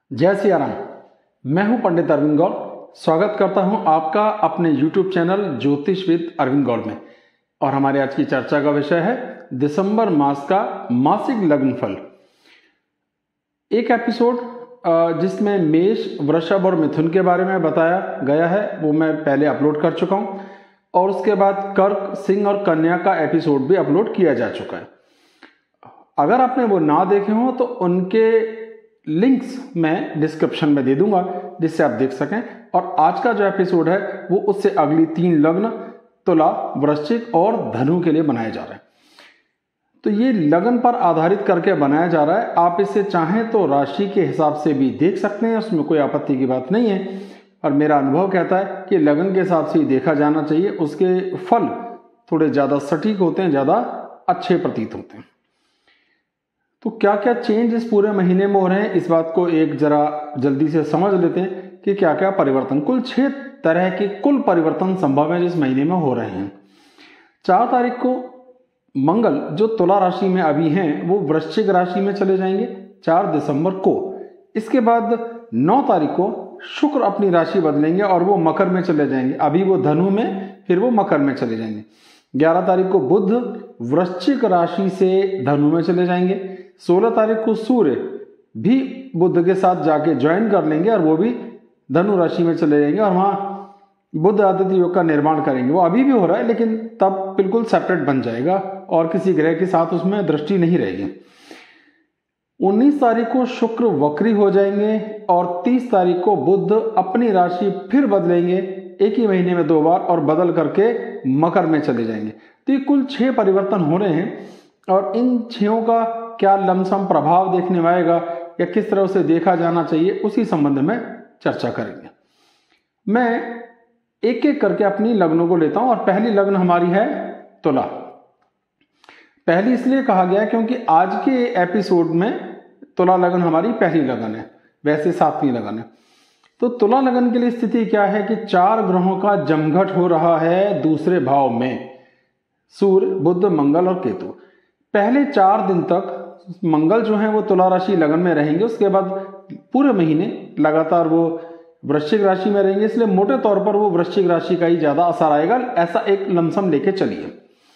जय सिया राम। मैं हूं पंडित अरविंद गौड़। स्वागत करता हूं आपका अपने YouTube channel Jyotish with Arvind Gaur में। और हमारे आज की चर्चा का विषय है दिसंबर मास का मासिक लग्न फल। एक एपिसोड जिसमें मेष, वृषभ और मिथुन के बारे में बताया गया है वो मैं पहले अपलोड कर चुका हूं, और उसके बाद कर्क, सिंह और कन्या का एपिसोड भी अपलोड किया जा चुका है। अगर आपने वो ना देखे हो तो उनके लिंक्स मैं डिस्क्रिप्शन में दे दूंगा जिससे आप देख सकें। और आज का जो एपिसोड है वो उससे अगली 3 लग्न तुला, वृश्चिक और धनु के लिए बनाए जा रहे हैं। तो ये लग्न पर आधारित करके बनाया जा रहा है। आप इसे चाहें तो राशि के हिसाब से भी देख सकते हैं, उसमें कोई आपत्ति की बात नहीं है। और मेरा अनुभव कहता है कि लग्न के हिसाब से ही देखा जाना चाहिए। उसके फल थोड़े ज़्यादा सटीक होते हैं, ज़्यादा अच्छे प्रतीत होते हैं। तो क्या क्या चेंज इस पूरे महीने में हो रहे हैं, इस बात को एक जरा जल्दी से समझ लेते हैं कि क्या क्या परिवर्तन। कुल 6 तरह के कुल परिवर्तन संभव है जिस महीने में हो रहे हैं। 4 तारीख को मंगल जो तुला राशि में अभी हैं वो वृश्चिक राशि में चले जाएंगे 4 दिसंबर को। इसके बाद 9 तारीख को शुक्र अपनी राशि बदलेंगे और वो मकर में चले जाएंगे। अभी वो धनु में, फिर वो मकर में चले जाएंगे। 11 तारीख को बुध वृश्चिक राशि से धनु में चले जाएंगे। 16 तारीख को सूर्य भी बुध के साथ जाके ज्वाइन कर लेंगे और वो भी धनु राशि में चले जाएंगे और वहां बुध आदित्य योग का निर्माण करेंगे। वो अभी भी हो रहा है लेकिन तब बिल्कुल सेपरेट बन जाएगा और किसी ग्रह के साथ उसमें दृष्टि नहीं रहेगी। 19 तारीख को शुक्र वक्री हो जाएंगे और 30 तारीख को बुध अपनी राशि फिर बदलेंगे एक ही महीने में 2 बार और बदल करके मकर में चले जाएंगे। तो ये कुल 6 परिवर्तन हो रहे हैं और इन 6 का क्या लमसम प्रभाव देखने में आएगा या किस तरह से देखा जाना चाहिए उसी संबंध में चर्चा करेंगे। मैं एक एक करके अपनी लग्नों को लेता हूं और पहली लग्न हमारी है तुला। पहली इसलिए कहा गया क्योंकि आज के एपिसोड में तुला लग्न हमारी पहली लग्न है, वैसे 7वीं लग्न है। तो तुला लग्न के लिए स्थिति क्या है कि 4 ग्रहों का जमघट हो रहा है दूसरे भाव में, सूर्य, बुध, मंगल और केतु। पहले 4 दिन तक मंगल जो है वो तुला राशि लगन में रहेंगे, उसके बाद पूरे महीने लगातार वो वृश्चिक राशि में रहेंगे। इसलिए मोटे तौर पर वो वृश्चिक राशि का ही ज्यादा असर आएगा, ऐसा एक लमसम लेके चलिए।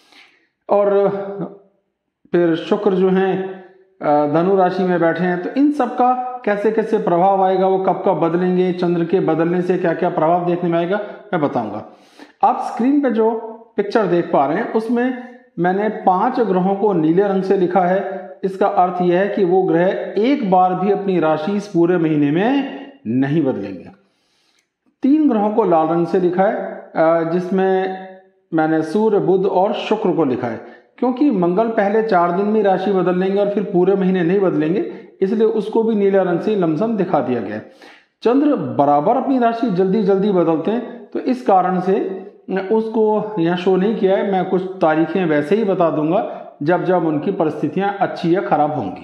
और फिर शुक्र जो है धनु राशि में बैठे हैं, तो इन सब का कैसे कैसे प्रभाव आएगा, वो कब कब बदलेंगे, चंद्र के बदलने से क्या क्या प्रभाव देखने में आएगा मैं बताऊंगा। आप स्क्रीन पे जो पिक्चर देख पा रहे हैं उसमें मैंने 5 ग्रहों को नीले रंग से लिखा है। इसका अर्थ यह है कि वो ग्रह एक बार भी अपनी राशि इस पूरे महीने में नहीं बदलेंगे। 3 ग्रहों को लाल रंग से लिखा है जिसमें मैंने सूर्य, बुध और शुक्र को लिखा है, क्योंकि मंगल पहले 4 दिन में राशि बदल लेंगे और फिर पूरे महीने नहीं बदलेंगे, इसलिए उसको भी नीले रंग से लमसम दिखा दिया गया है। चंद्र बराबर अपनी राशि जल्दी जल्दी बदलते हैं, तो इस कारण से उसको यहाँ शो नहीं किया है। मैं कुछ तारीखें वैसे ही बता दूंगा जब जब उनकी परिस्थितियां अच्छी या खराब होंगी।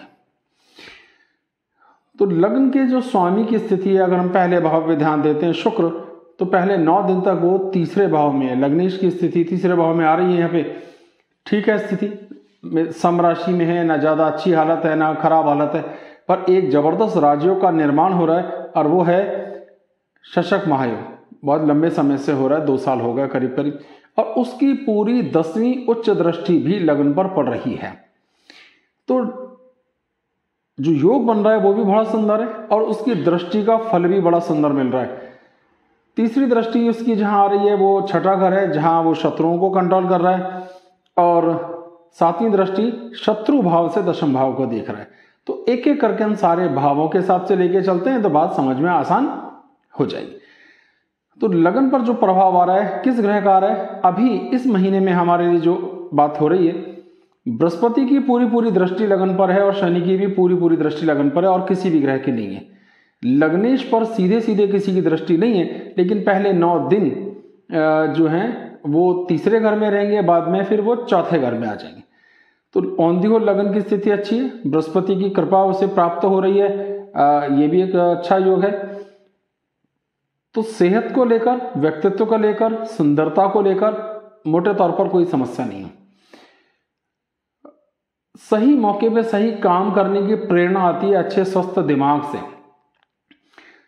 तो लग्न के जो स्वामी की स्थिति है, अगर हम पहले भाव पे ध्यान देते हैं शुक्र, तो पहले 9 दिन तक वो तीसरे भाव में है। लग्नेश की स्थिति तीसरे भाव में आ रही है। यहाँ पे ठीक है, स्थिति सम राशि में है, ना ज्यादा अच्छी हालत है ना खराब हालत है, पर एक जबरदस्त राज्यों का निर्माण हो रहा है और वो है शशक महायोग। बहुत लंबे समय से हो रहा है, 2 साल हो गए करीब करीब, और उसकी पूरी 10वीं उच्च दृष्टि भी लग्न पर पड़ रही है। तो जो योग बन रहा है वो भी बड़ा सुंदर है और उसकी दृष्टि का फल भी बड़ा सुंदर मिल रहा है। तीसरी दृष्टि उसकी जहां आ रही है वो 6ठा घर है, जहां वो शत्रुओं को कंट्रोल कर रहा है, और 7वीं दृष्टि शत्रु भाव से दशम भाव को देख रहा है। तो एक एक करके हम सारे भावों के हिसाब से लेके चलते हैं तो बात समझ में आसान हो जाएगी। तो लगन पर जो प्रभाव आ रहा है किस ग्रह का आ रहा है, अभी इस महीने में हमारे लिए जो बात हो रही है, बृहस्पति की पूरी दृष्टि लगन पर है और शनि की भी पूरी दृष्टि लगन पर है और किसी भी ग्रह की नहीं है। लग्नेश पर सीधे सीधे किसी की दृष्टि नहीं है, लेकिन पहले 9 दिन जो हैं वो तीसरे घर में रहेंगे, बाद में फिर वो चौथे घर में आ जाएंगे। तो ऑन दी होल लगन की स्थिति अच्छी है, बृहस्पति की कृपा उसे प्राप्त हो रही है, ये भी एक अच्छा योग है। तो सेहत को लेकर, व्यक्तित्व को लेकर, सुंदरता को लेकर मोटे तौर पर कोई समस्या नहीं है। सही मौके पे सही काम करने की प्रेरणा आती है अच्छे स्वस्थ दिमाग से।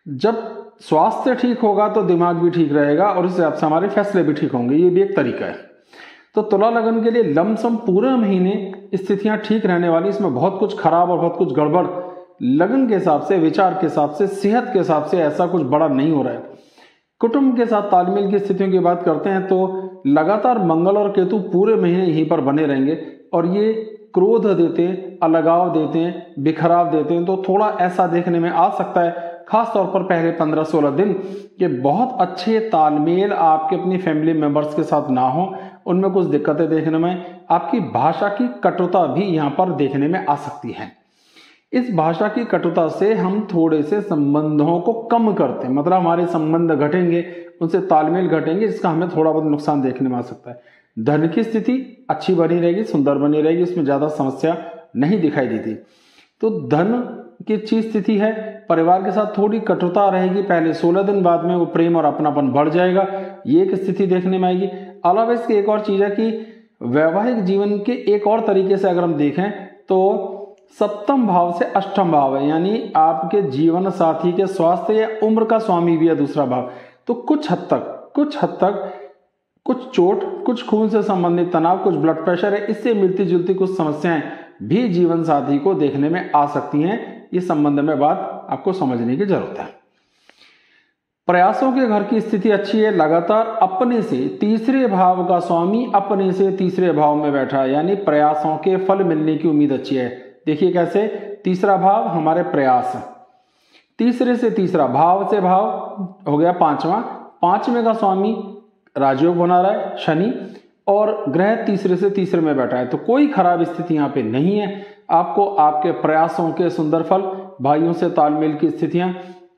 जब स्वास्थ्य ठीक होगा तो दिमाग भी ठीक रहेगा और उस हिसाब से हमारे फैसले भी ठीक होंगे, ये भी एक तरीका है। तो तुला लगन के लिए लमसम पूरे महीने स्थितियां ठीक रहने वाली, इसमें बहुत कुछ खराब और बहुत कुछ गड़बड़ लगन के हिसाब से, विचार के हिसाब से, सेहत के हिसाब से ऐसा कुछ बड़ा नहीं हो रहा है। कुटुंब के साथ तालमेल की स्थितियों की बात करते हैं तो लगातार मंगल और केतु पूरे महीने यहीं पर बने रहेंगे और ये क्रोध देते हैं, अलगाव देते हैं, बिखराव देते हैं। तो थोड़ा ऐसा देखने में आ सकता है, खास तौर पर पहले 15-16 दिन कि बहुत अच्छे तालमेल आपके अपनी फैमिली मेंबर्स के साथ ना हो, उनमें कुछ दिक्कतें देखने में, आपकी भाषा की कटुता भी यहाँ पर देखने में आ सकती है। इस भाषा की कटुता से हम थोड़े से संबंधों को कम करते हैं, मतलब हमारे संबंध घटेंगे, उनसे तालमेल घटेंगे, जिसका हमें थोड़ा बहुत नुकसान देखने में आ सकता है। धन की स्थिति अच्छी बनी रहेगी, सुंदर बनी रहेगी, इसमें ज्यादा समस्या नहीं दिखाई देती। तो धन की अच्छी स्थिति है, परिवार के साथ थोड़ी कटुता रहेगी पहले 16 दिन, बाद में वो प्रेम और अपनापन बढ़ जाएगा, ये एक स्थिति देखने में आएगी। अलावा इसकी एक और चीज है कि वैवाहिक जीवन के एक और तरीके से अगर हम देखें तो सप्तम भाव से अष्टम भाव है, यानी आपके जीवन साथी के स्वास्थ्य या उम्र का स्वामी भी है दूसरा भाव। तो कुछ हद तक कुछ चोट, कुछ खून से संबंधित तनाव, कुछ ब्लड प्रेशर है, इससे मिलती जुलती कुछ समस्याएं भी जीवन साथी को देखने में आ सकती हैं। इस संबंध में बात आपको समझने की जरूरत है। प्रयासों के घर की स्थिति अच्छी है, लगातार अपने से तीसरे भाव का स्वामी अपने से तीसरे भाव में बैठा है, यानी प्रयासों के फल मिलने की उम्मीद अच्छी है। देखिए कैसे, तीसरा भाव हमारे प्रयास, तीसरे से तीसरा, भाव से भाव हो गया पांचवा, पांचवें का स्वामी राजयोग बना रहा है शनि, और ग्रह तीसरे से तीसरे में बैठा है। तो कोई खराब स्थिति यहाँ पे नहीं है। आपको आपके प्रयासों के सुंदर फल, भाइयों से तालमेल की स्थितियां,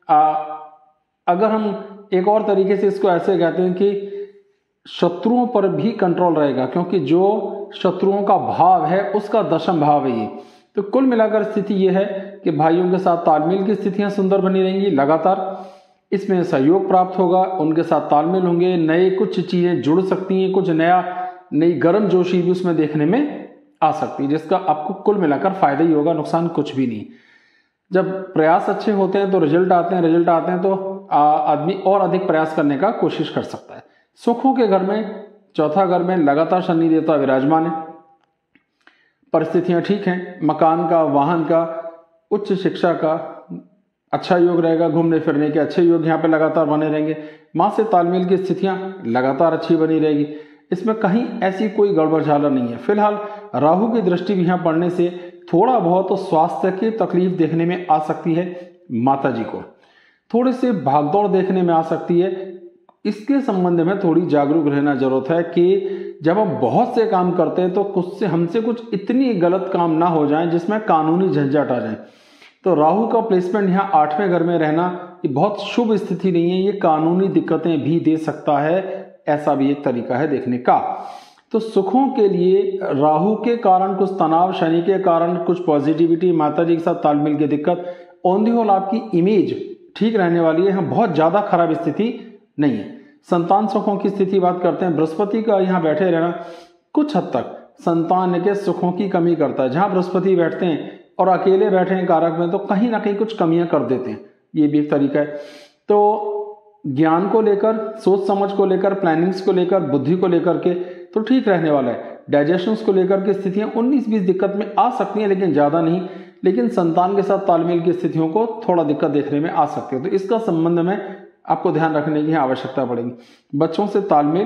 अगर हम एक और तरीके से इसको ऐसे कहते हैं कि शत्रुओं पर भी कंट्रोल रहेगा, क्योंकि जो शत्रुओं का भाव है उसका दशम भाव है ये। तो कुल मिलाकर स्थिति ये है कि भाइयों के साथ तालमेल की स्थितियां सुंदर बनी रहेंगी, लगातार इसमें सहयोग प्राप्त होगा, उनके साथ तालमेल होंगे, नए कुछ चीजें जुड़ सकती हैं, कुछ नई गर्म जोशी भी उसमें देखने में आ सकती है, जिसका आपको कुल मिलाकर फायदा ही होगा, नुकसान कुछ भी नहीं। जब प्रयास अच्छे होते हैं तो रिजल्ट आते हैं तो आदमी और अधिक प्रयास करने का कोशिश कर सकता है। सुखों के घर में, चौथा घर में लगातार शनि देवता विराजमान है, परिस्थितियां ठीक हैं, मकान का, वाहन का, उच्च शिक्षा का अच्छा योग रहेगा, घूमने फिरने के अच्छे योग यहाँ पे लगातार बने रहेंगे। माँ से तालमेल की स्थितियां लगातार अच्छी बनी रहेगी, इसमें कहीं ऐसी कोई गड़बड़ झाला नहीं है। फिलहाल राहु की दृष्टि भी यहाँ पड़ने से थोड़ा बहुत स्वास्थ्य की तकलीफ देखने में आ सकती है, माता जी को थोड़ी सी भागदौड़ देखने में आ सकती है। इसके संबंध में थोड़ी जागरूक रहना जरूरत है कि जब हम बहुत से काम करते हैं तो हमसे कुछ इतनी गलत काम ना हो जाए जिसमें कानूनी झंझट आ जाए। तो राहु का प्लेसमेंट यहाँ 8वें घर में रहना ये बहुत शुभ स्थिति नहीं है, ये कानूनी दिक्कतें भी दे सकता है, ऐसा भी एक तरीका है देखने का। तो सुखों के लिए राहु के कारण कुछ तनाव, शनि के कारण कुछ पॉजिटिविटी, माता जी के साथ तालमेल की दिक्कत, ऑन दी होल आपकी इमेज ठीक रहने वाली है, यहाँ बहुत ज्यादा खराब स्थिति नहीं है। संतान सुखों की स्थिति बात करते हैं, बृहस्पति का यहाँ बैठे रहना कुछ हद तक संतान के सुखों की कमी करता है। जहां बृहस्पति बैठते हैं और अकेले बैठे हैं कारक में तो कहीं ना कहीं कुछ कमियां कर देते हैं, ये भी एक तरीका है। तो ज्ञान को लेकर, सोच समझ को लेकर, प्लानिंग्स को लेकर, बुद्धि को लेकर के तो ठीक रहने वाला है। डाइजेशन को लेकर के स्थितियां 19-20 दिक्कत में आ सकती हैं, लेकिन ज्यादा नहीं। लेकिन संतान के साथ तालमेल की स्थितियों को थोड़ा दिक्कत देखने में आ सकती है, तो इसका संबंध में आपको ध्यान रखने की आवश्यकता पड़ेगी। बच्चों से तालमेल,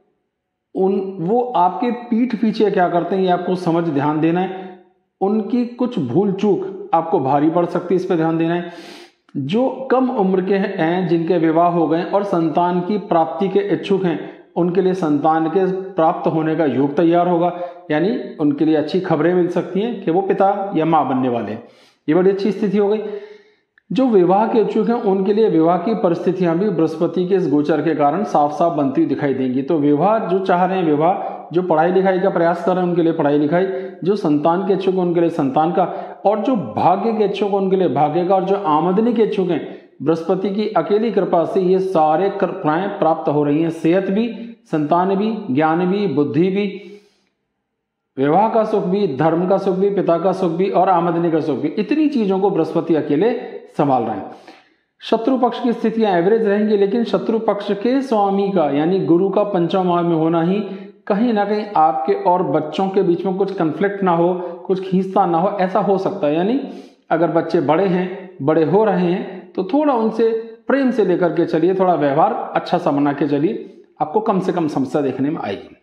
वो आपके पीठ पीछे क्या करते हैं ये आपको समझ ध्यान देना है। उनकी कुछ भूल चूक आपको भारी पड़ सकती है, इस पर ध्यान देना है। जो कम उम्र के हैं, जिनके विवाह हो गए और संतान की प्राप्ति के इच्छुक हैं, उनके लिए संतान के प्राप्त होने का योग तैयार होगा, यानी उनके लिए अच्छी खबरें मिल सकती हैं कि वो पिता या मां बनने वाले हैं, ये बड़ी अच्छी स्थिति हो गई। जो विवाह के इच्छुक हैं उनके लिए विवाह की परिस्थितियां भी बृहस्पति के इस गोचर के कारण साफ साफ बनती दिखाई देंगी। तो विवाह जो चाह रहे हैं, विवाह जो पढ़ाई लिखाई का प्रयास कर रहे हैं उनके लिए पढ़ाई लिखाई, जो संतान के इच्छुक हैं उनके लिए संतान का, और जो भाग्य के इच्छुक हैं उनके लिए भाग्य का, और जो आमदनी के इच्छुक हैं बृहस्पति की अकेली कृपा से ये सारे कृपाएं प्राप्त हो रही हैं। सेहत भी, संतान भी, ज्ञान भी, बुद्धि भी, विवाह का सुख भी, धर्म का सुख भी, पिता का सुख भी और आमदनी का सुख भी, इतनी चीजों को बृहस्पति अकेले संभाल रहे हैं। शत्रु पक्ष की स्थितियां एवरेज रहेंगी, लेकिन शत्रु पक्ष के स्वामी का यानी गुरु का पंचम भाव में होना ही कहीं ना कहीं आपके और बच्चों के बीच में कुछ कन्फ्लिक्ट ना हो, कुछ खींचता ना हो, ऐसा हो सकता है। यानी अगर बच्चे बड़े हैं, बड़े हो रहे हैं, तो थोड़ा उनसे प्रेम से लेकर के चलिए, थोड़ा व्यवहार अच्छा सा बना के चलिए, आपको कम से कम समस्या देखने में आएगी।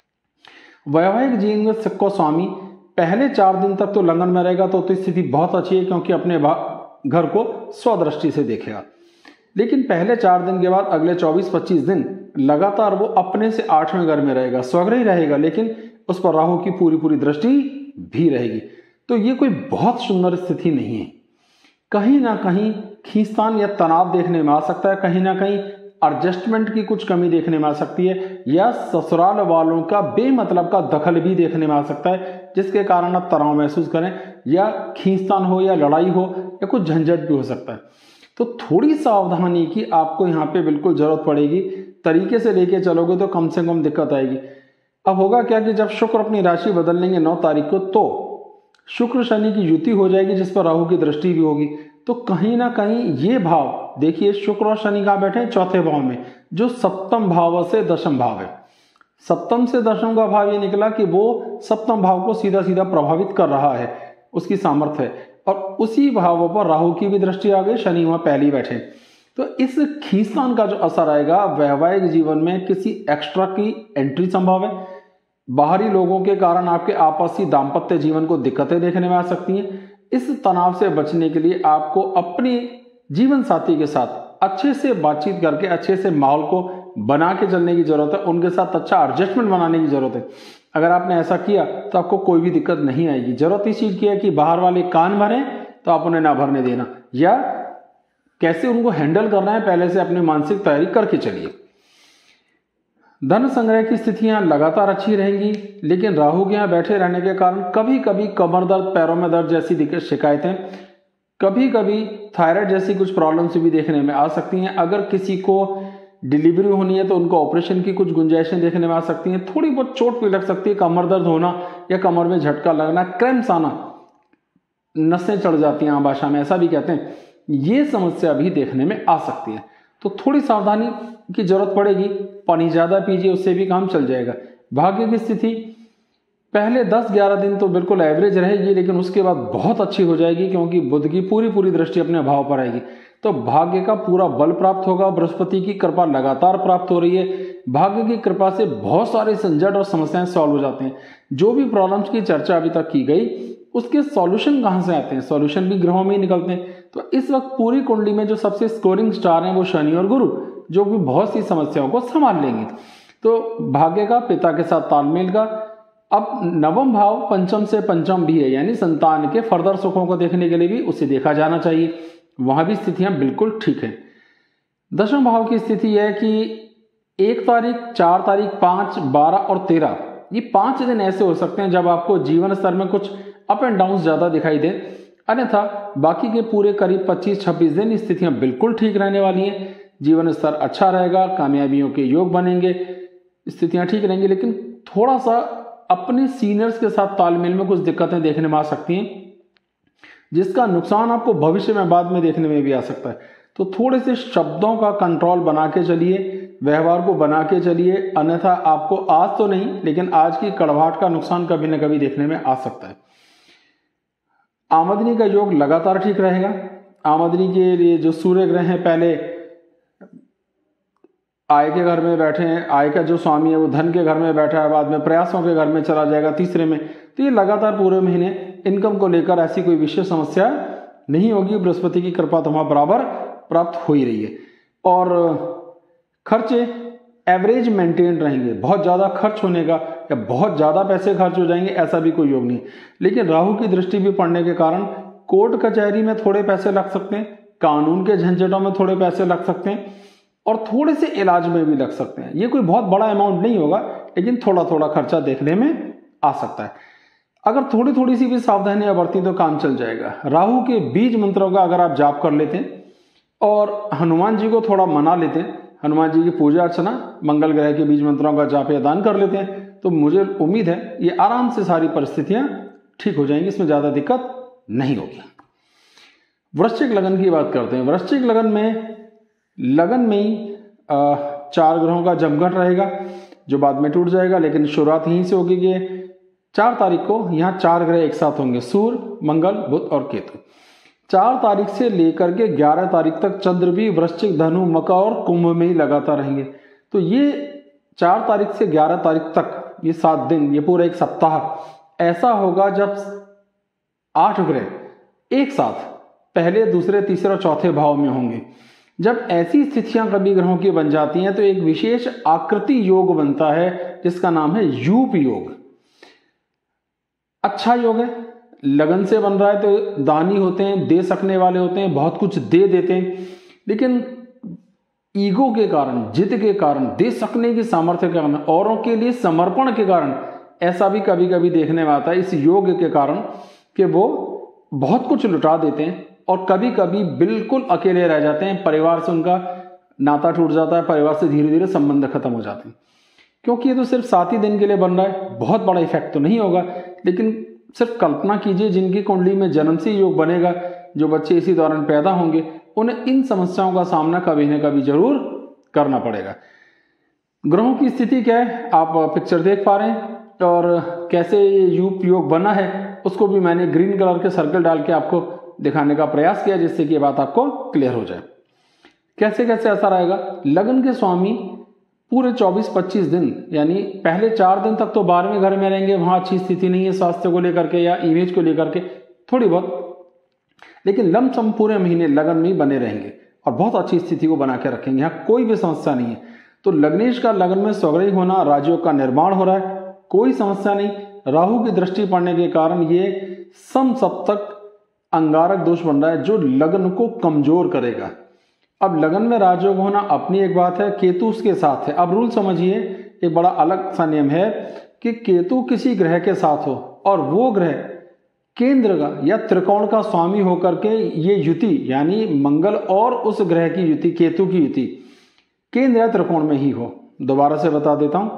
वैवाहिक जीवन में सिक्को स्वामी पहले 4 दिन तक तो लगन में रहेगा, तो स्थिति बहुत अच्छी है, क्योंकि अपने घर को स्वदृष्टि से देखेगा। लेकिन पहले 4 दिन के बाद अगले 24-25 दिन लगातार वो अपने से 8वें घर में रहेगा, स्वग्रह ही रहेगा, लेकिन उस पर राहु की पूरी दृष्टि भी रहेगी। तो ये कोई बहुत सुंदर स्थिति नहीं है। कहीं ना कहीं खींचतान या तनाव देखने में आ सकता है, कहीं ना कहीं एडजस्टमेंट की कुछ कमी देखने में आ सकती है, या ससुराल वालों का बेमतलब का दखल भी देखने में आ सकता है, जिसके कारण आप तनाव महसूस करें, या खींचतान हो, या लड़ाई हो, या कुछ झंझट भी हो सकता है। तो थोड़ी सावधानी की आपको यहाँ पे बिल्कुल जरूरत पड़ेगी। तरीके से लेके चलोगे तो कम से कम दिक्कत आएगी। अब होगा क्या कि जब शुक्र अपनी राशि बदल लेंगे 9 तारीख को, तो शुक्र शनि की युति हो जाएगी, जिस पर राहु की दृष्टि भी होगी। तो कहीं ना कहीं ये भाव देखिए, शुक्र और शनि कहाँ बैठे हैं? चौथे भाव में, जो सप्तम भाव से दशम भाव है। सप्तम से दशम का भाव ये निकला कि वो सप्तम भाव को सीधा सीधा प्रभावित कर रहा है, उसकी सामर्थ्य है, और उसी भाव पर राहु की भी दृष्टि आ गई, शनि वहां पहले ही बैठे। तो इस खींचतान का जो असर आएगा, वैवाहिक जीवन में किसी एक्स्ट्रा की एंट्री संभव है। बाहरी लोगों के कारण आपके आपसी दाम्पत्य जीवन को दिक्कतें देखने में आ सकती हैं। इस तनाव से बचने के लिए आपको अपने जीवन साथी के साथ अच्छे से बातचीत करके अच्छे से माहौल को बना के चलने की जरूरत है, उनके साथ अच्छा एडजस्टमेंट बनाने की जरूरत है। अगर आपने ऐसा किया तो आपको कोई भी दिक्कत नहीं आएगी। जरूरत इस चीज की है कि बाहर वाले कान भरें तो आप उन्हें ना भरने देना, या कैसे उनको हैंडल करना है पहले से अपनी मानसिक तैयारी करके चलिए। धन संग्रह की स्थितियां लगातार अच्छी रहेंगी, लेकिन राहु के यहाँ बैठे रहने के कारण कभी कभी कमर दर्द, पैरों में दर्द जैसी शिकायतें, कभी कभी थायराइड जैसी कुछ प्रॉब्लम्स भी देखने में आ सकती हैं। अगर किसी को डिलीवरी होनी है तो उनको ऑपरेशन की कुछ गुंजाइशें देखने में आ सकती हैं। थोड़ी बहुत चोट भी लग सकती है, कमर दर्द होना या कमर में झटका लगना, क्रैम्प्स आना, नसें चढ़ जाती हैं, आम भाषा में ऐसा भी कहते हैं, ये समस्या भी देखने में आ सकती है। तो थोड़ी सावधानी की जरूरत पड़ेगी। पानी ज्यादा पीजिए, उससे भी काम चल जाएगा। भाग्य की स्थिति पहले 10-11 दिन तो बिल्कुल एवरेज रहेगी, लेकिन उसके बाद बहुत अच्छी हो जाएगी, क्योंकि बुध की पूरी दृष्टि अपने भाव पर आएगी। तो भाग्य का पूरा बल प्राप्त होगा। बृहस्पति की कृपा लगातार प्राप्त हो रही है। भाग्य की कृपा से बहुत सारे संकट और समस्याएं सॉल्व हो जाते हैं। जो भी प्रॉब्लम्स की चर्चा अभी तक की गई, उसके सॉल्यूशन कहां से आते हैं? सॉल्यूशन भी ग्रहों में ही निकलते हैं। तो इस वक्त पूरी कुंडली में जो सबसे स्कोरिंग स्टार हैं वो शनि और गुरु, जो भी बहुत सी समस्याओं को संभाल लेंगे। तो भाग्य का पिता के साथ तालमेल का। अब नवम भाव पंचम से पंचम भी है, यानी संतान के फर्दर सुखों को देखने के लिए भी उसे देखा जाना चाहिए। वहां भी स्थितियां बिल्कुल ठीक है। दशम भाव की स्थिति है कि 1 तारीख, 4 तारीख, 5, 12 और 13, ये 5 दिन ऐसे हो सकते हैं जब आपको जीवन स्तर में कुछ अप एंड डाउन ज्यादा दिखाई दे। अन्यथा बाकी के पूरे करीब 25-26 दिन स्थितियां बिल्कुल ठीक रहने वाली हैं। जीवन स्तर अच्छा रहेगा, कामयाबियों के योग बनेंगे, स्थितियां ठीक रहेंगी। लेकिन थोड़ा सा अपने सीनियर्स के साथ तालमेल में कुछ दिक्कतें देखने में आ सकती हैं, जिसका नुकसान आपको भविष्य में बाद में देखने में भी आ सकता है। तो थोड़े से शब्दों का कंट्रोल बना के चलिए, व्यवहार को बना के चलिए, अन्यथा आपको आज तो नहीं लेकिन आज की कड़वाहट का नुकसान कभी न कभी देखने में आ सकता है। आमदनी का योग लगातार ठीक रहेगा। आमदनी के लिए जो सूर्य ग्रह हैं, पहले आय के घर में बैठे हैं, आय का जो स्वामी है वो धन के घर में बैठा है, बाद में प्रयासों के घर में चला जाएगा, तीसरे में। तो ये लगातार पूरे महीने इनकम को लेकर ऐसी कोई विशेष समस्या नहीं होगी। बृहस्पति की कृपा तो वहां बराबर प्राप्त हो ही रही है। और खर्चे एवरेज मेंटेन रहेंगे। बहुत ज्यादा खर्च होने का या बहुत ज्यादा पैसे खर्च हो जाएंगे ऐसा भी कोई योग नहीं। लेकिन राहु की दृष्टि भी पड़ने के कारण कोर्ट कचहरी में थोड़े पैसे लग सकते हैं, कानून के झंझटों में थोड़े पैसे लग सकते हैं, और थोड़े से इलाज में भी लग सकते हैं। ये कोई बहुत बड़ा अमाउंट नहीं होगा, लेकिन थोड़ा थोड़ा खर्चा देखने में आ सकता है। अगर थोड़ी थोड़ी सी भी सावधानियां बरती तो काम चल जाएगा। राहु के बीज मंत्रों का अगर आप जाप कर लेते हैं और हनुमान जी को थोड़ा मना लेते हैं, हनुमान जी की पूजा अर्चना, मंगल ग्रह के बीज मंत्रों का जाप या दान कर लेते हैं, तो मुझे उम्मीद है ये आराम से सारी परिस्थितियां ठीक हो जाएंगी, इसमें ज्यादा दिक्कत नहीं होगी। वृश्चिक लगन की बात करते हैं। वृश्चिक लगन में ही 4 ग्रहों का जमघट रहेगा जो बाद में टूट जाएगा, लेकिन शुरुआत यहीं से होगी कि 4 तारीख को यहाँ 4 ग्रह एक साथ होंगे, सूर्य, मंगल, बुध और केतु। 4 तारीख से लेकर के 11 तारीख तक चंद्र भी वृश्चिक, धनु, मकर और कुंभ में ही लगातार रहेंगे। तो ये 4 तारीख से 11 तारीख तक ये 7 दिन, ये पूरा एक सप्ताह ऐसा होगा जब 8 ग्रह एक साथ पहले, दूसरे, तीसरे और चौथे भाव में होंगे। जब ऐसी स्थितियां कभी ग्रहों की बन जाती हैं तो एक विशेष आकृति योग बनता है जिसका नाम है यूप योग। अच्छा योग है, लगन से बन रहा है तो दानी होते हैं, दे सकने वाले होते हैं, बहुत कुछ दे देते हैं, लेकिन ईगो के कारण, जिद के कारण, दे सकने की सामर्थ्य के कारण, औरों के लिए समर्पण के कारण ऐसा भी कभी कभी देखने में आता है इस योग के कारण कि वो बहुत कुछ लुटा देते हैं और कभी कभी बिल्कुल अकेले रह जाते हैं, परिवार से उनका नाता टूट जाता है, परिवार से धीरे धीरे संबंध खत्म हो जाते हैं। क्योंकि ये तो सिर्फ 7 ही दिन के लिए बन रहा है, बहुत बड़ा इफेक्ट तो नहीं होगा, लेकिन सिर्फ कल्पना कीजिए जिनकी कुंडली में जन्म से योग बनेगा, जो बच्चे इसी दौरान पैदा होंगे, उन्हें इन समस्याओं का सामना कभी न कभी जरूर करना पड़ेगा। ग्रहों की स्थिति क्या है आप पिक्चर देख पा रहे हैं, और कैसे ये योग बना है उसको भी मैंने ग्रीन कलर के सर्कल डाल के आपको दिखाने का प्रयास किया, जिससे कि ये बात आपको क्लियर हो जाए। कैसे कैसे ऐसा रहेगा। लगन के स्वामी पूरे 24-25 दिन, यानी पहले 4 दिन तक तो 12वें घर में रहेंगे, वहां अच्छी स्थिति नहीं है स्वास्थ्य को लेकर के या इमेज को लेकर के थोड़ी बहुत, लेकिन लमसम पूरे महीने लगन में ही बने रहेंगे और बहुत अच्छी स्थिति को बना के रखेंगे, यहाँ कोई भी समस्या नहीं है। तो लग्नेश का लगन में स्वग्रही होना, राजयोग का निर्माण हो रहा है, कोई समस्या नहीं। राहु की दृष्टि पड़ने के कारण ये समसप्तक अंगारक दोष बन रहा है जो लगन को कमजोर करेगा। अब लगन में राजयोग होना अपनी एक बात है, केतु उसके साथ है। अब रूल समझिए, एक बड़ा अलग सा नियम है कि केतु किसी ग्रह के साथ हो और वो ग्रह केंद्र का या त्रिकोण का स्वामी होकर के ये युति, यानी मंगल और उस ग्रह की युति, केतु की युति केंद्र या त्रिकोण में ही हो। दोबारा से बता देता हूं,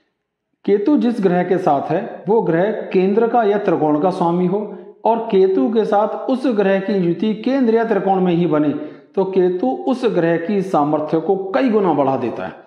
केतु जिस ग्रह के साथ है वो ग्रह केंद्र का या त्रिकोण का स्वामी हो और केतु के साथ उस ग्रह की युति केंद्र या त्रिकोण में ही बने तो केतु उस ग्रह की सामर्थ्य को कई गुना बढ़ा देता है।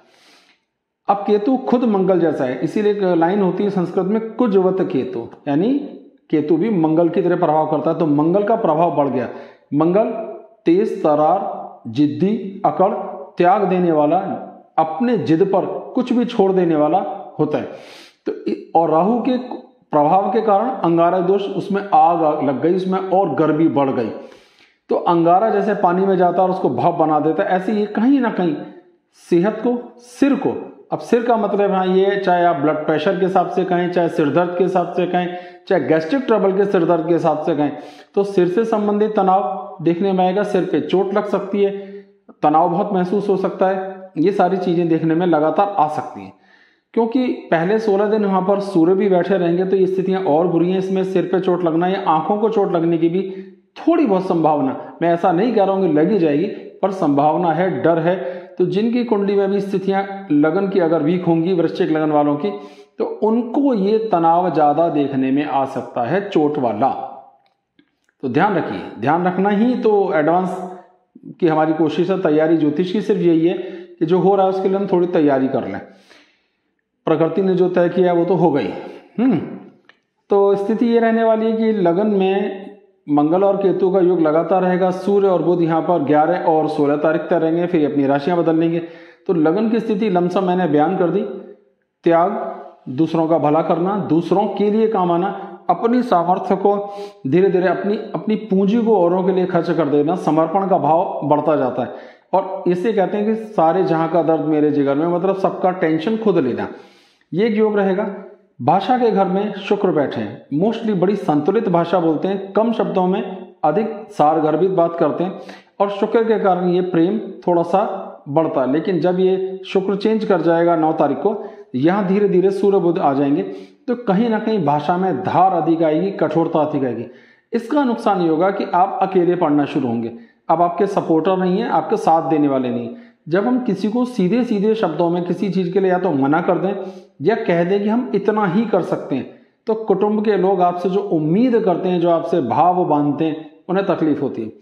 अब केतु खुद मंगल जैसा है, इसीलिए एक लाइन होती है संस्कृत में, कुजवत केतु, यानी केतु भी मंगल की तरह प्रभाव करता है, तो मंगल का प्रभाव बढ़ गया। मंगल तेज तरार, जिद्दी, अकड़, त्याग देने वाला, अपने जिद पर कुछ भी छोड़ देने वाला होता है। तो और राहु के प्रभाव के कारण अंगारक दोष, उसमें आग लग गई, उसमें और गर्मी बढ़ गई। तो अंगारा जैसे पानी में जाता है और उसको भाप बना देता है, ऐसे ये कहीं ना कहीं सेहत को, सिर को, अब सिर का मतलब हाँ ये, चाहे आप ब्लड प्रेशर के हिसाब से कहें, चाहे सिर दर्द के हिसाब से कहें, चाहे गैस्ट्रिक ट्रबल के सिर दर्द के हिसाब से कहें, तो सिर से संबंधित तनाव देखने में आएगा, सिर पे चोट लग सकती है, तनाव बहुत महसूस हो सकता है, ये सारी चीजें देखने में लगातार आ सकती हैं। क्योंकि पहले 16 दिन वहां पर सूर्य भी बैठे रहेंगे तो ये स्थितियां और बुरी हैं। इसमें सिर पे चोट लगना या आंखों को चोट लगने की भी थोड़ी बहुत संभावना, मैं ऐसा नहीं कह रहा हूं कि लगी जाएगी, पर संभावना है, डर है। तो जिनकी कुंडली में भी स्थितियां लगन की अगर वीक होंगी, वृश्चिक लगन वालों की, तो उनको ये तनाव ज्यादा देखने में आ सकता है, चोट वाला। तो ध्यान रखिए, ध्यान रखना ही तो एडवांस की हमारी कोशिश है। तैयारी ज्योतिष की सिर्फ यही है कि जो हो रहा है उसके लिए हम थोड़ी तैयारी कर लें। प्रकृति ने जो तय किया वो तो हो गई। तो स्थिति ये रहने वाली है कि लगन में मंगल और केतु का योग लगातार रहेगा। सूर्य और बुध यहाँ पर 11 और 16 तारीख तक रहेंगे, फिर अपनी राशियां बदल लेंगे। तो लगन की स्थिति लमसम मैंने बयान कर दी। त्याग, दूसरों का भला करना, दूसरों के लिए काम आना, अपनी सामर्थ्य को धीरे धीरे अपनी पूंजी को औरों के लिए खर्च कर देना, समर्पण का भाव बढ़ता जाता है। और इसे कहते हैं कि सारे जहां का दर्द मेरे जिगर में, मतलब सबका टेंशन खुद लेना, ये योग रहेगा। भाषा के घर में शुक्र बैठे हैं, मोस्टली बड़ी संतुलित भाषा बोलते हैं, कम शब्दों में अधिक सारगर्भित बात करते हैं और शुक्र के कारण ये प्रेम थोड़ा सा बढ़ता है। लेकिन जब ये शुक्र चेंज कर जाएगा 9 तारीख को, यहाँ धीरे धीरे सूर्य बुध आ जाएंगे तो कहीं ना कहीं भाषा में धार अधिक आएगी, कठोरता अधिक आएगी। इसका नुकसान ये होगा कि आप अकेले पढ़ना शुरू होंगे, अब आपके सपोर्टर नहीं है, आपके साथ देने वाले नहीं। जब हम किसी को सीधे सीधे शब्दों में किसी चीज के लिए या तो मना कर दें या कह दें कि हम इतना ही कर सकते हैं, तो कुटुंब के लोग आपसे जो उम्मीद करते हैं, जो आपसे भाव बांधते हैं, उन्हें तकलीफ होती है।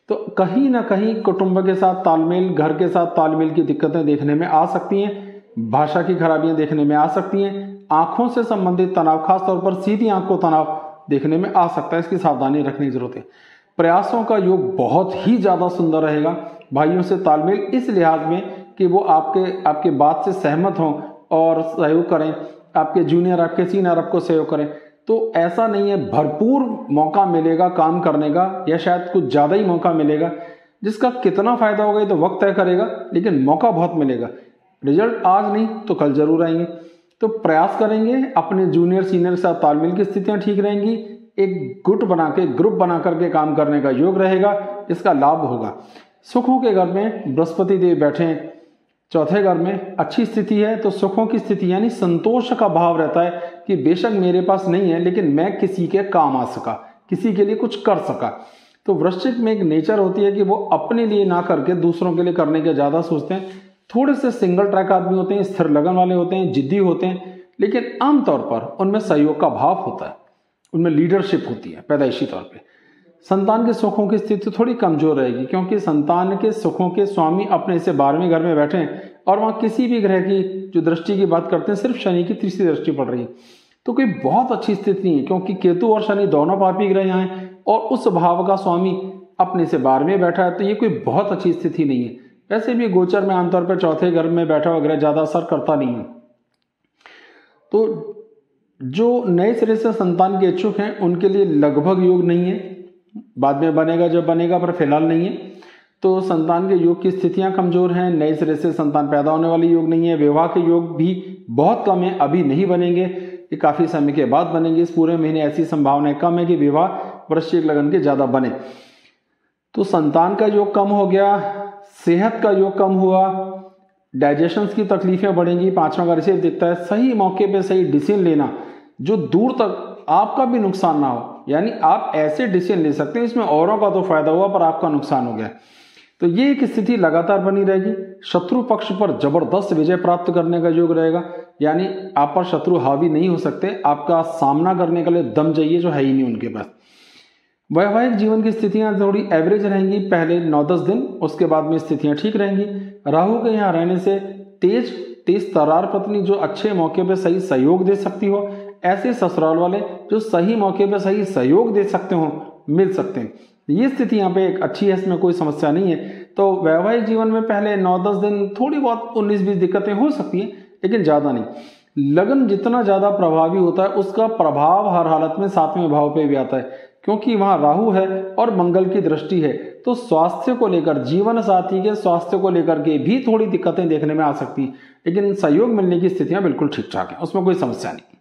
तो कहीं ना कहीं कुटुंब के साथ तालमेल, घर के साथ तालमेल की दिक्कतें देखने में आ सकती हैं, भाषा की खराबियां देखने में आ सकती हैं, आंखों से संबंधित तनाव, खासतौर पर सीधी आंख को तनाव देखने में आ सकता है। इसकी सावधानी रखने की जरूरत है। प्रयासों का योग बहुत ही ज्यादा सुंदर रहेगा। भाइयों से तालमेल इस लिहाज में कि वो आपके बात से सहमत हों और सहयोग करें, आपके जूनियर, आपके सीनियर आपको सहयोग करें। तो ऐसा नहीं है, भरपूर मौका मिलेगा काम करने का, या शायद कुछ ज्यादा ही मौका मिलेगा, जिसका कितना फायदा होगा ये तो वक्त तय करेगा, लेकिन मौका बहुत मिलेगा। रिजल्ट आज नहीं तो कल जरूर आएंगे। तो प्रयास करेंगे, अपने जूनियर सीनियर के साथ तालमेल की स्थितियां ठीक रहेंगी, एक गुट बना के, ग्रुप बना करके काम करने का योग रहेगा, इसका लाभ होगा। सुखों के घर में बृहस्पति देव बैठे हैं, चौथे घर में अच्छी स्थिति है, तो सुखों की स्थिति यानी संतोष का भाव रहता है कि बेशक मेरे पास नहीं है लेकिन मैं किसी के काम आ सका, किसी के लिए कुछ कर सका। तो वृश्चिक में एक नेचर होती है कि वो अपने लिए ना करके दूसरों के लिए करने के ज्यादा सोचते हैं। थोड़े से सिंगल ट्रैक आदमी होते हैं, स्थिर लगन वाले होते हैं, जिद्दी होते हैं, लेकिन आमतौर पर उनमें सहयोग का भाव होता है, उनमें लीडरशिप होती है पैदाइशी तौर पे। संतान के सुखों की स्थिति थोड़ी कमजोर रहेगी, क्योंकि संतान के सुखों के स्वामी अपने से 12वें घर में बैठे हैं और वहां किसी भी ग्रह की जो दृष्टि की बात करते हैं, सिर्फ शनि की तीसरी दृष्टि पड़ रही है। तो कोई बहुत अच्छी स्थिति नहीं है, क्योंकि केतु और शनि दोनों पापी ग्रह यहाँ हैं और उस भाव का स्वामी अपने से 12वें बैठा है, तो ये कोई बहुत अच्छी स्थिति नहीं है। वैसे भी गोचर में आमतौर पर चौथे घर में बैठा हुआ ग्रह ज्यादा असर करता नहीं है। तो जो नए सिरे से संतान के इच्छुक हैं उनके लिए लगभग योग नहीं है, बाद में बनेगा जब बनेगा, पर फिलहाल नहीं है। तो संतान के योग की स्थितियां कमजोर हैं, नए सिरे से संतान पैदा होने वाली योग नहीं है, विवाह के योग भी बहुत कम है, अभी नहीं बनेंगे, ये काफी समय के बाद बनेंगे। इस पूरे महीने ऐसी संभावनाएं कम है कि विवाह वृश्चिक लगन के ज्यादा बने। तो संतान का योग कम हो गया, सेहत का योग कम हुआ, डाइजेशन की तकलीफें बढ़ेंगी, 5वां घर इसे दिखता है। सही मौके पे सही डिसीजन लेना जो दूर तक आपका भी नुकसान ना हो, यानी आप ऐसे डिसीजन ले सकते हैं इसमें औरों का तो फायदा हुआ पर आपका नुकसान हो गया। तो ये एक स्थिति लगातार बनी रहेगी। शत्रु पक्ष पर जबरदस्त विजय प्राप्त करने का योग रहेगा, यानी आप पर शत्रु हावी नहीं हो सकते, आपका सामना करने के लिए दम चाहिए जो है ही नहीं उनके पास। वैवाहिक जीवन की स्थितियां थोड़ी एवरेज रहेंगी पहले 9-10 दिन, उसके बाद में स्थितियां ठीक रहेंगी। राहु के यहाँ रहने से तेज तरार पत्नी जो अच्छे मौके पर सही सहयोग दे सकती हो, ऐसे ससुराल वाले जो सही मौके पर सही सहयोग दे सकते हो, मिल सकते हैं। ये स्थिति यहाँ पे एक अच्छी है, इसमें कोई समस्या नहीं है। तो वैवाहिक जीवन में पहले 9-10 दिन थोड़ी बहुत 19-20 दिक्कतें हो सकती हैं, लेकिन ज्यादा नहीं। लगन जितना ज्यादा प्रभावी होता है उसका प्रभाव हर हालत में 7वें भाव पे भी आता है, क्योंकि वहां राहु है और मंगल की दृष्टि है। तो स्वास्थ्य को लेकर, जीवन साथी के स्वास्थ्य को लेकर के भी थोड़ी दिक्कतें देखने में आ सकती हैं, लेकिन सहयोग मिलने की स्थितियां बिल्कुल ठीक ठाक है, उसमें कोई समस्या नहीं।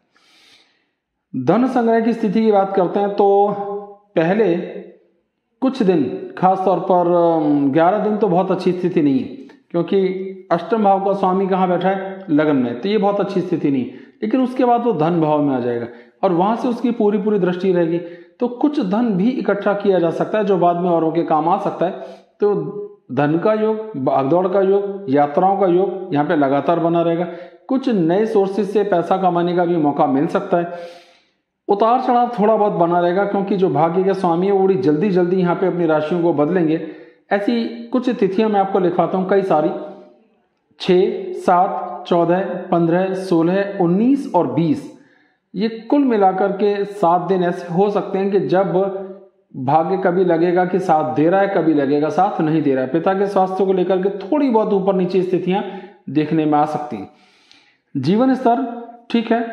धन संग्रह की स्थिति की बात करते हैं तो पहले कुछ दिन, खासतौर पर 11 दिन तो बहुत अच्छी स्थिति नहीं है, क्योंकि अष्टम भाव का स्वामी कहाँ बैठा है, लगन में, तो ये बहुत अच्छी स्थिति नहीं है। लेकिन उसके बाद वो धन भाव में आ जाएगा और वहां से उसकी पूरी दृष्टि रहेगी, तो कुछ धन भी इकट्ठा किया जा सकता है जो बाद में औरों के काम आ सकता है। तो धन का योग, भागदौड़ का योग, यात्राओं का योग यहाँ पे लगातार बना रहेगा। कुछ नए सोर्सेज से पैसा कमाने का भी मौका मिल सकता है। उतार चढ़ाव थोड़ा बहुत बना रहेगा, क्योंकि जो भाग्य के स्वामी है वो बड़ी जल्दी यहाँ पे अपनी राशियों को बदलेंगे। ऐसी कुछ तिथियां मैं आपको लिखवाता हूँ, कई सारी, 6, 7, 14, 15, 16, 19 और 20, ये कुल मिलाकर के 7 दिन ऐसे हो सकते हैं कि जब भाग्य कभी लगेगा कि साथ दे रहा है, कभी लगेगा साथ नहीं दे रहा है। पिता के स्वास्थ्य को लेकर के थोड़ी बहुत ऊपर नीचे स्थितियां देखने में आ सकती हैं। जीवन स्तर ठीक है,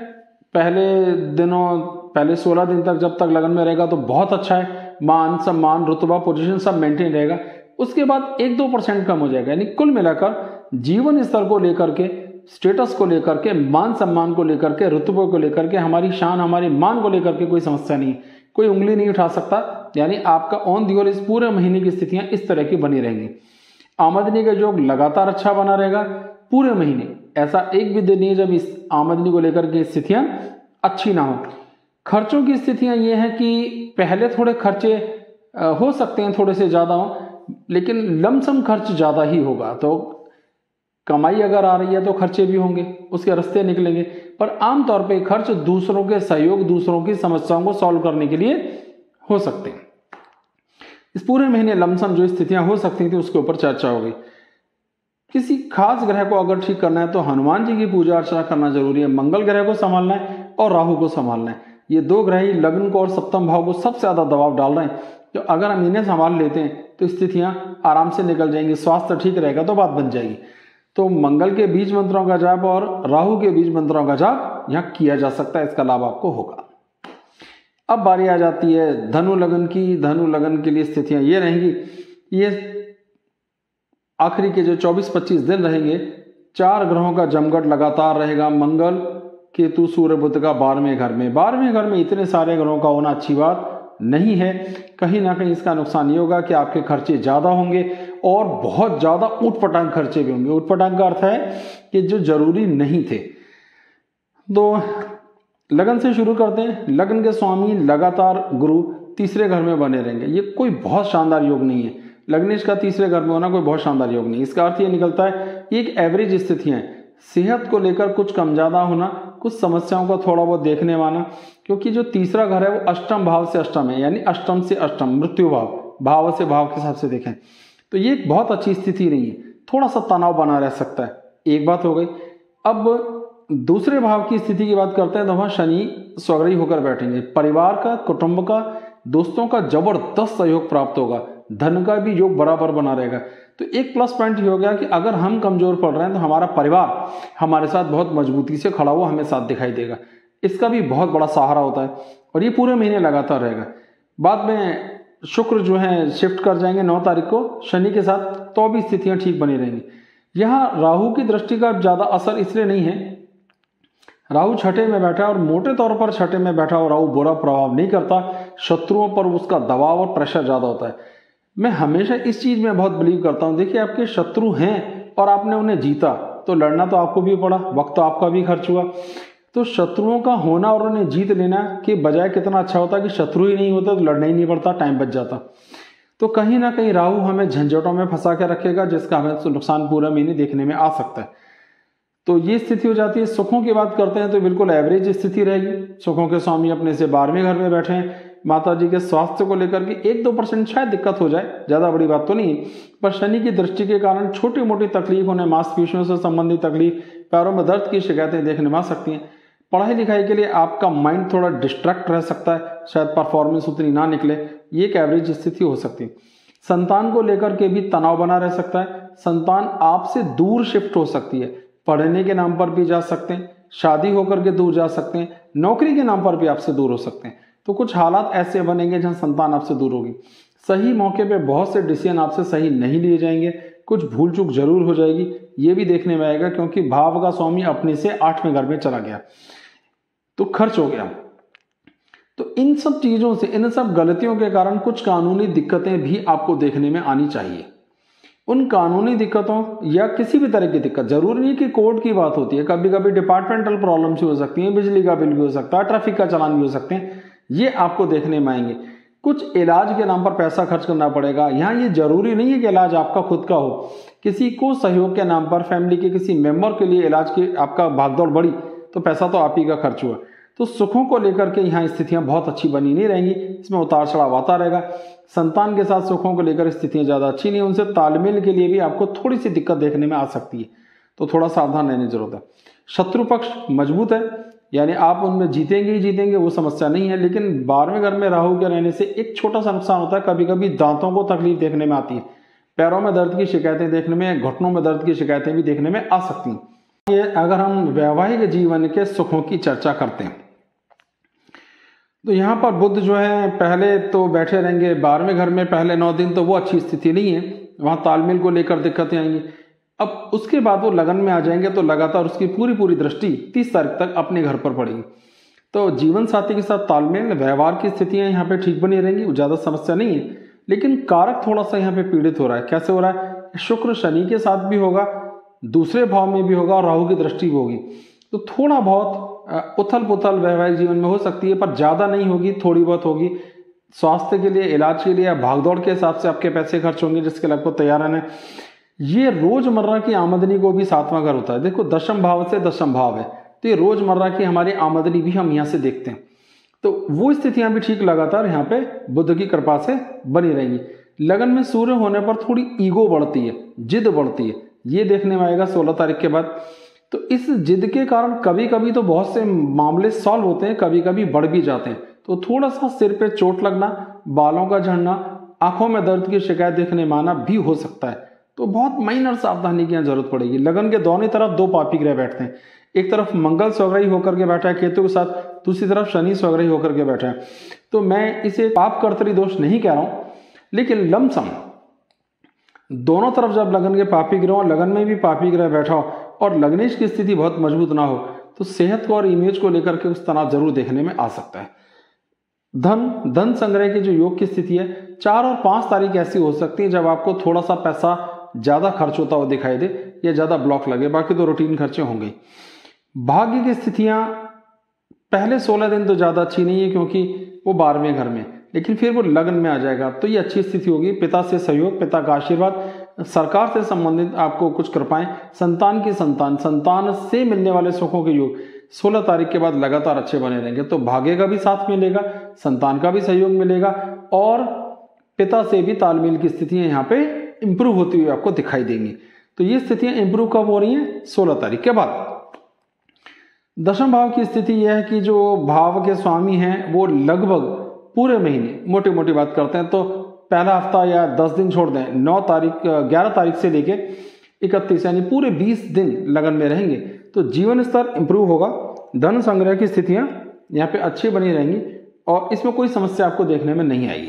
पहले 16 दिन तक जब तक लगन में रहेगा तो बहुत अच्छा है, मान सम्मान रुतबा पोजीशन सब मेंटेन रहेगा। उसके बाद 1-2% कम हो जाएगा, यानी कुल मिलाकर जीवन स्तर को लेकर के, स्टेटस को लेकर के, मान सम्मान को लेकर के, रुतबे को लेकर के, हमारी शान हमारे मान को लेकर के कोई समस्या नहीं, कोई उंगली नहीं उठा सकता। यानी आपका ऑन दी होल इस पूरे महीने की स्थितियां इस तरह की बनी रहेंगी। आमदनी का योग लगातार अच्छा बना रहेगा पूरे महीने, ऐसा एक भी दिन नहीं है जब इस आमदनी को लेकर के स्थितियां अच्छी ना हो। खर्चों की स्थितियां ये हैं कि पहले थोड़े खर्चे हो सकते हैं, थोड़े से ज्यादा हो, लेकिन लमसम खर्च ज्यादा ही होगा। तो कमाई अगर आ रही है तो खर्चे भी होंगे, उसके रास्ते निकलेंगे, पर आमतौर पे खर्च दूसरों के सहयोग, दूसरों की समस्याओं को सॉल्व करने के लिए हो सकते हैं। इस पूरे महीने लमसम जो स्थितियां हो सकती थी उसके ऊपर चर्चा हो गई। किसी खास ग्रह को अगर ठीक करना है तो हनुमान जी की पूजा अर्चना करना जरूरी है। मंगल ग्रह को संभालना है और राहु को संभालना है। ये दो ग्रह ही लग्न को और सप्तम भाव को सबसे ज्यादा दबाव डाल रहे हैं। तो अगर हम इन्हें संभाल लेते हैं तो स्थितियां आराम से निकल जाएंगी, स्वास्थ्य ठीक रहेगा तो बात बन जाएगी। तो मंगल के बीज मंत्रों का जाप और राहु के बीज मंत्रों का जाप यहाँ किया जा सकता है, इसका लाभ आपको होगा। अब बारी आ जाती है धनु लगन की। धनु लगन के लिए स्थितियां ये रहेंगी, ये आखिरी के जो 24-25 दिन रहेंगे 4 ग्रहों का जमघट लगातार रहेगा। मंगल, केतु, सूर्य, बुध का 12वें घर में। 12वें घर में इतने सारे ग्रहों का होना अच्छी बात नहीं है। कहीं ना कहीं इसका नुकसान ये होगा कि आपके खर्चे ज्यादा होंगे और बहुत ज्यादा ऊटपटांग खर्चे भी होंगे। ऊटपटांग का अर्थ है कि जो जरूरी नहीं थे। तो लगन से शुरू करते हैं। लगन के स्वामी लगातार गुरु तीसरे घर में बने रहेंगे। ये कोई बहुत शानदार योग नहीं है। लग्नेश का तीसरे घर में होना कोई बहुत शानदार योग नहीं। इसका अर्थ ये निकलता है एक एवरेज स्थितियां हैं। सेहत को लेकर कुछ कम ज्यादा होना, कुछ समस्याओं का थोड़ा बहुत देखने वाला, क्योंकि जो तीसरा घर है वो अष्टम भाव से अष्टम है, यानी अष्टम से अष्टम, मृत्यु भाव, भाव से भाव के हिसाब से देखें तो ये एक बहुत अच्छी स्थिति नहीं है। थोड़ा सा तनाव बना रह सकता है। एक बात हो गई। अब दूसरे भाव की स्थिति की बात करते हैं तो वहां शनि स्वग्रही होकर बैठेंगे। परिवार का, कुटुंब का, दोस्तों का जबरदस्त सहयोग प्राप्त होगा। धन का भी योग बराबर बना रहेगा। तो एक प्लस पॉइंट ये हो गया कि अगर हम कमजोर पड़ रहे हैं तो हमारा परिवार हमारे साथ बहुत मजबूती से खड़ा हुआ हमें साथ दिखाई देगा। इसका भी बहुत बड़ा सहारा होता है और ये पूरे महीने लगातार रहेगा। बाद में शुक्र जो है शिफ्ट कर जाएंगे 9 तारीख को शनि के साथ, तो भी स्थितियां ठीक बनी रहेंगी। यहाँ राहु की दृष्टि का ज्यादा असर इसलिए नहीं है। राहु छठे में बैठा है और मोटे तौर पर छठे में बैठा और राहु बुरा प्रभाव नहीं करता। शत्रुओं पर उसका दबाव और प्रेशर ज्यादा होता है। मैं हमेशा इस चीज में बहुत बिलीव करता हूं। देखिए, आपके शत्रु हैं और आपने उन्हें जीता तो लड़ना तो आपको भी पड़ा, वक्त तो आपका भी खर्च हुआ। तो शत्रुओं का होना और उन्हें जीत लेना के बजाय कितना अच्छा होता कि शत्रु ही नहीं होता तो लड़ना ही नहीं पड़ता, टाइम बच जाता। तो कहीं ना कहीं राहु हमें झंझटों में फंसा के रखेगा, जिसका हमें नुकसान पूरा महीने देखने में आ सकता है। तो ये स्थिति हो जाती है। सुखों की बात करते हैं तो बिल्कुल एवरेज स्थिति रहेगी। सुखों के स्वामी अपने से 12वें घर में बैठे हैं। माता जी के स्वास्थ्य को लेकर के 1-2% शायद दिक्कत हो जाए, ज्यादा बड़ी बात तो नहीं है, पर शनि की दृष्टि के कारण छोटी मोटी तकलीफ होने, मांसपेशियों से संबंधित तकलीफ, पैरों में दर्द की शिकायतें देखने में आ सकती हैं। पढ़ाई लिखाई के लिए आपका माइंड थोड़ा डिस्ट्रैक्ट रह सकता है, शायद परफॉर्मेंस उतनी ना निकले, ये एक एवरेज स्थिति हो सकती है। संतान को लेकर के भी तनाव बना रह सकता है। संतान आपसे दूर शिफ्ट हो सकती है। पढ़ने के नाम पर भी जा सकते हैं, शादी होकर के दूर जा सकते हैं, नौकरी के नाम पर भी आपसे दूर हो सकते हैं। तो कुछ हालात ऐसे बनेंगे जहां संतान आपसे दूर होगी। सही मौके पे बहुत से डिसीजन आपसे सही नहीं लिए जाएंगे, कुछ भूल चूक जरूर हो जाएगी, ये भी देखने में आएगा, क्योंकि भाव का स्वामी अपने से 8वें घर में चला गया तो खर्च हो गया। तो इन सब चीजों से, इन सब गलतियों के कारण कुछ कानूनी दिक्कतें भी आपको देखने में आनी चाहिए। उन कानूनी दिक्कतों या किसी भी तरह की दिक्कत, जरूरी नहीं कि कोर्ट की बात होती है, कभी कभी डिपार्टमेंटल प्रॉब्लम्स भी हो सकती हैं, बिजली का बिल भी हो सकता है, ट्रैफिक का चालान भी हो सकते हैं, ये आपको देखने में आएंगे। कुछ इलाज के नाम पर पैसा खर्च करना पड़ेगा। यहाँ ये जरूरी नहीं है कि इलाज आपका खुद का हो, किसी को सहयोग के नाम पर फैमिली के किसी मेंबर के लिए इलाज की आपका भागदौड़ बढ़ी तो पैसा तो आप ही का खर्च हुआ। तो सुखों को लेकर के यहाँ स्थितियां बहुत अच्छी बनी नहीं रहेंगी, इसमें उतार चढ़ाव आता रहेगा। संतान के साथ सुखों को लेकर स्थितियां ज्यादा अच्छी नहीं, उनसे तालमेल के लिए भी आपको थोड़ी सी दिक्कत देखने में आ सकती है, तो थोड़ा सावधान रहने की जरूरत है। शत्रु पक्ष मजबूत है, यानी आप उनमें जीतेंगे ही जीतेंगे, वो समस्या नहीं है। लेकिन 12वें घर में राहु के रहने से एक छोटा सा नुकसान होता है, कभी कभी दांतों को तकलीफ देखने में आती है, पैरों में दर्द की शिकायतें देखने में, घुटनों में दर्द की शिकायतें भी देखने में आ सकती हैं। ये अगर हम वैवाहिक जीवन के सुखों की चर्चा करते हैं तो यहाँ पर बुध जो है पहले तो बैठे रहेंगे 12वें घर में, पहले 9 दिन तो वो अच्छी स्थिति नहीं है, वहां तालमेल को लेकर दिक्कतें आएंगी। अब उसके बाद वो लगन में आ जाएंगे तो लगातार उसकी पूरी दृष्टि 30 तारीख तक अपने घर पर पड़ेगी। तो जीवन साथी के साथ तालमेल, व्यवहार की स्थितियां यहाँ पे ठीक बनी रहेंगी, ज्यादा समस्या नहीं है। लेकिन कारक थोड़ा सा यहाँ पे पीड़ित हो रहा है। कैसे हो रहा है? शुक्र शनि के साथ भी होगा, दूसरे भाव में भी होगा और राहु की दृष्टि भी होगी, तो थोड़ा बहुत उथल पुथल वैवाहिक जीवन में हो सकती है, पर ज्यादा नहीं होगी, थोड़ी बहुत होगी। स्वास्थ्य के लिए, इलाज के लिए, भागदौड़ के हिसाब से आपके पैसे खर्च होंगे, जिसके लिए आपको तैयार रहना है। ये रोजमर्रा की आमदनी को भी 7वां घर होता है। देखो, दशम भाव से दशम भाव है, तो ये रोजमर्रा की हमारी आमदनी भी हम यहाँ से देखते हैं। तो वो स्थितियां भी ठीक लगातार यहाँ पे बुध की कृपा से बनी रहेंगी। लगन में सूर्य होने पर थोड़ी ईगो बढ़ती है, जिद बढ़ती है, ये देखने में आएगा 16 तारीख के बाद। तो इस जिद के कारण कभी कभी तो बहुत से मामले सॉल्व होते हैं, कभी कभी बढ़ भी जाते हैं। तो थोड़ा सा सिर पे चोट लगना, बालों का झड़ना, आंखों में दर्द की शिकायत देखने में आना भी हो सकता है। तो बहुत माइनर सावधानी की यहाँ जरूरत पड़ेगी। लगन के दोनों तरफ दो पापी ग्रह बैठते हैं, एक तरफ मंगल स्वग्रही होकर के बैठा है केतु के साथ, दूसरी तरफ शनि स्वग्रही होकर के बैठा है। तो मैं इसे पाप कर्तरी दोष नहीं कह रहा हूं, लेकिन लमसम दोनों तरफ जब लगन के पापी ग्रह हो, लगन में भी पापी ग्रह बैठा हो और लग्नेश की स्थिति बहुत मजबूत ना हो, तो सेहत को और इमेज को लेकर के उस तनाव जरूर देखने में आ सकता है। धन संग्रह की जो योग की स्थिति है, 4 और 5 तारीख ऐसी हो सकती है जब आपको थोड़ा सा पैसा ज्यादा खर्च होता हुआ दिखाई दे या ज्यादा ब्लॉक लगे, बाकी तो रूटीन खर्चे होंगे। भाग्य की स्थितियां पहले 16 दिन तो ज्यादा अच्छी नहीं है क्योंकि वो 12वें घर में, लेकिन फिर वो लगन में आ जाएगा तो ये अच्छी स्थिति होगी। पिता से सहयोग, पिता का आशीर्वाद, सरकार से संबंधित आपको कुछ कृपाएं, संतान की संतान से मिलने वाले सुखों के योग 16 तारीख के बाद लगातार अच्छे बने रहेंगे। तो भाग्य का भी साथ मिलेगा, संतान का भी सहयोग मिलेगा और पिता से भी तालमेल की स्थितियां यहाँ पे इंप्रूव होती हुई आपको दिखाई देंगी। तो ये स्थितियां इंप्रूव कब हो रही हैं? 16 तारीख के बाद। दशम भाव की स्थिति यह है कि जो भाव के स्वामी हैं वो लगभग पूरे महीने, मोटी मोटी बात करते हैं तो पहला हफ्ता या 10 दिन छोड़ दें, 11 तारीख से लेके 31 यानी पूरे 20 दिन लगन में रहेंगे। तो जीवन स्तर इंप्रूव होगा, धन संग्रह की स्थितियां यहाँ पे अच्छी बनी रहेंगी और इसमें कोई समस्या आपको देखने में नहीं आएगी।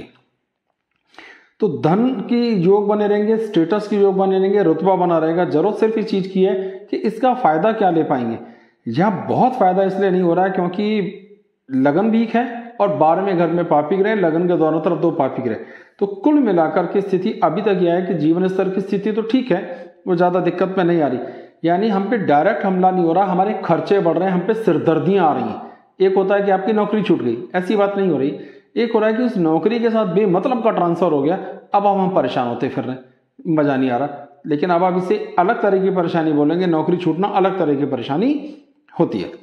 तो धन की योग बने रहेंगे, स्टेटस की योग बने रहेंगे, रुतबा बना रहेगा। जरूरत सिर्फ इस चीज की है कि इसका फायदा क्या ले पाएंगे। यहाँ बहुत फायदा इसलिए नहीं हो रहा है क्योंकि लगन वीक है और 12वें घर में पापी ग्रह, लगन के दोनों तरफ 2 पापी ग्रह। तो कुल मिलाकर के स्थिति अभी तक यह है कि जीवन स्तर की स्थिति तो ठीक है, वो ज्यादा दिक्कत में नहीं आ रही, यानी हम पे डायरेक्ट हमला नहीं हो रहा, हमारे खर्चे बढ़ रहे हैं, हम पे सिरदर्दियां आ रही हैं। एक होता है कि आपकी नौकरी छूट गई, ऐसी बात नहीं हो रही। एक हो रहा है कि उस नौकरी के साथ बेमतलब का ट्रांसफर हो गया, अब हम परेशान होते फिर रहे, मजा नहीं आ रहा। लेकिन अब आप इसे अलग तरह की परेशानी बोलेंगे, नौकरी छूटना अलग तरह की परेशानी होती है।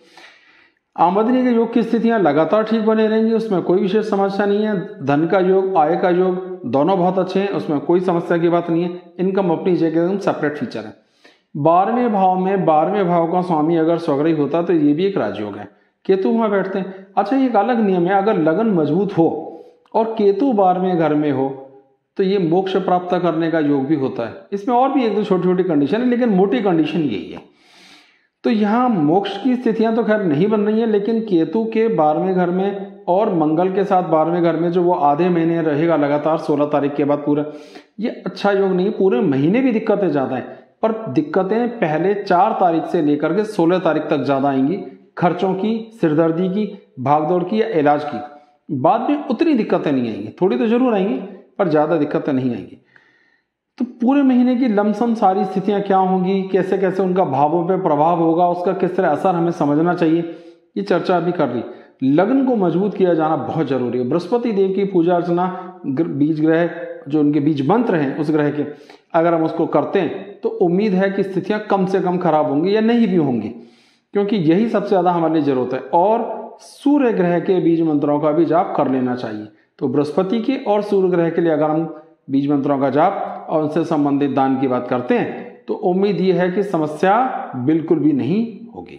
आमदनी के योग की स्थितियां लगातार ठीक बने रहेंगी, उसमें कोई विशेष समस्या नहीं है। धन का योग, आय का योग दोनों बहुत अच्छे हैं, उसमें कोई समस्या की बात नहीं है। इनकम अपनी जगह एकदम सेपरेट फीचर है। 12वें भाव में 12वें भाव का स्वामी अगर स्वग्रही होता तो ये भी एक राजयोग है, केतु वहां बैठते हैं। अच्छा, ये एक अलग नियम है, अगर लगन मजबूत हो और केतु 12वें घर में हो तो ये मोक्ष प्राप्त करने का योग भी होता है। इसमें और भी एक दो छोटी छोटी कंडीशन है, लेकिन मोटी कंडीशन यही है। तो यहाँ मोक्ष की स्थितियां तो खैर नहीं बन रही है, लेकिन केतु के 12वें घर में और मंगल के साथ 12वें घर में जो वो आधे महीने रहेगा लगातार 16 तारीख के बाद पूरा, ये अच्छा योग नहीं है। पूरे महीने भी दिक्कतें ज्यादा हैं, पर दिक्कतें पहले 4 तारीख से लेकर के 16 तारीख तक ज्यादा आएंगी, खर्चों की, सिरदर्दी की, भागदौड़ की या इलाज की। बाद में उतनी दिक्कतें नहीं आएंगी, थोड़ी तो जरूर आएंगी पर ज्यादा दिक्कतें नहीं आएंगी। तो पूरे महीने की लमसम सारी स्थितियां क्या होंगी, कैसे कैसे उनका भावों पे प्रभाव होगा, उसका किस तरह असर हमें समझना चाहिए, ये चर्चा अभी कर रही। लग्न को मजबूत किया जाना बहुत जरूरी है। बृहस्पति देव की पूजा अर्चना, बीज ग्रह जो उनके बीज मंत्र हैं उस ग्रह के, अगर हम उसको करते हैं तो उम्मीद है कि स्थितियां कम से कम खराब होंगी या नहीं भी होंगी, क्योंकि यही सबसे ज्यादा हमारे लिए जरूरत है। और सूर्य ग्रह के बीज मंत्रों का भी जाप कर लेना चाहिए। तो बृहस्पति के और सूर्य ग्रह के लिए अगर हम बीज मंत्रों का जाप और उनसे संबंधित दान की बात करते हैं तो उम्मीद यह है कि समस्या बिल्कुल भी नहीं होगी।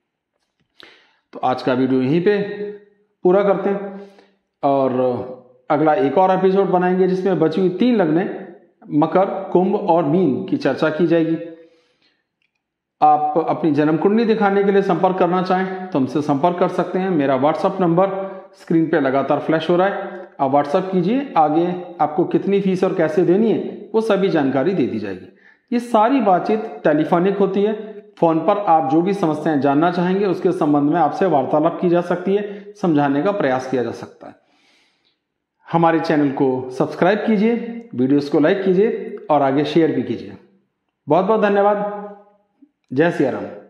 तो आज का वीडियो यहीं पे पूरा करते हैं और अगला एक और एपिसोड बनाएंगे जिसमें बची हुई 3 लग्नें मकर, कुंभ और मीन की चर्चा की जाएगी। आप अपनी जन्म कुंडली दिखाने के लिए संपर्क करना चाहें तो हमसे संपर्क कर सकते हैं। मेरा व्हाट्सएप नंबर स्क्रीन पे लगातार फ्लैश हो रहा है, आप व्हाट्सएप कीजिए। आगे आपको कितनी फीस और कैसे देनी है वो सभी जानकारी दे दी जाएगी। ये सारी बातचीत टेलीफोनिक होती है, फोन पर आप जो भी समस्याएं जानना चाहेंगे उसके संबंध में आपसे वार्तालाप की जा सकती है, समझाने का प्रयास किया जा सकता है। हमारे चैनल को सब्सक्राइब कीजिए, वीडियोस को लाइक कीजिए और आगे शेयर भी कीजिए। बहुत बहुत धन्यवाद। जय सिया राम।